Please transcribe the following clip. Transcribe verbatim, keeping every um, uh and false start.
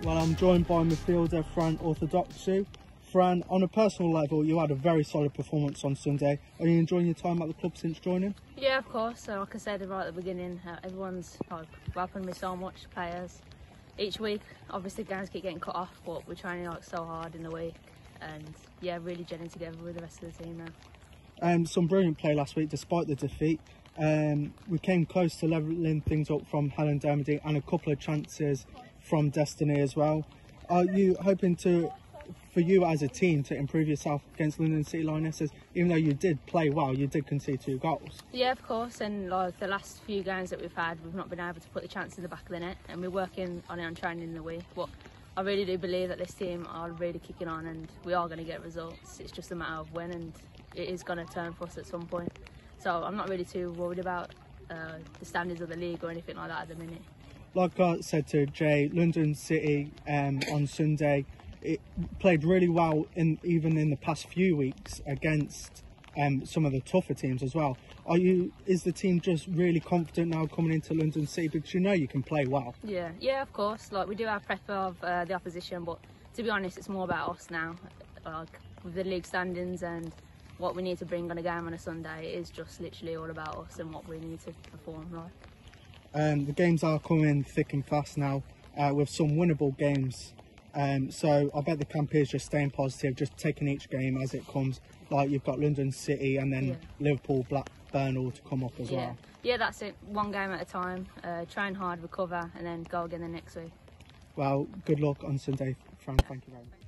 Well, I'm joined by midfielder Fran Orthodoxou. Fran, on a personal level, you had a very solid performance on Sunday. Are you enjoying your time at the club since joining? Yeah, of course. So, like I said right at the beginning, uh, everyone's like, welcomed me so much, players. Each week, obviously, games keep getting cut off, but we're training like so hard in the week, and yeah, really gelling together with the rest of the team now. Um, some brilliant play last week, despite the defeat. Um, we came close to levelling things up from Helen Dermody and a couple of chances from Destiny as well. Are you hoping to, for you as a team, to improve yourself against London City Lionesses? Even though you did play well, you did concede two goals. Yeah, of course. And like the last few games that we've had, we've not been able to put the chance in the back of the net, and we're working on it on training in the week. But I really do believe that this team are really kicking on, and we are going to get results. It's just a matter of when, and it is going to turn for us at some point. So I'm not really too worried about uh, the standards of the league or anything like that at the minute. Like I said to Jay, London City um, on Sunday, it played really well in even in the past few weeks against um, some of the tougher teams as well. Are you? Is the team just really confident now coming into London City, because you know you can play well? Yeah, yeah, of course. Like we do our prep of uh, the opposition, but to be honest, it's more about us now. Like with the league standings and what we need to bring on a game on a Sunday, it is just literally all about us and what we need to perform like. Um, the games are coming thick and fast now, uh, with some winnable games. Um, so I bet the camp is just staying positive, just taking each game as it comes. Like you've got London City and then yeah. Liverpool, Blackburn all to come up as yeah. well. Yeah, that's it. One game at a time. Uh, train hard, recover, and then go again the next week. Well, good luck on Sunday, Fran. Thank you very much.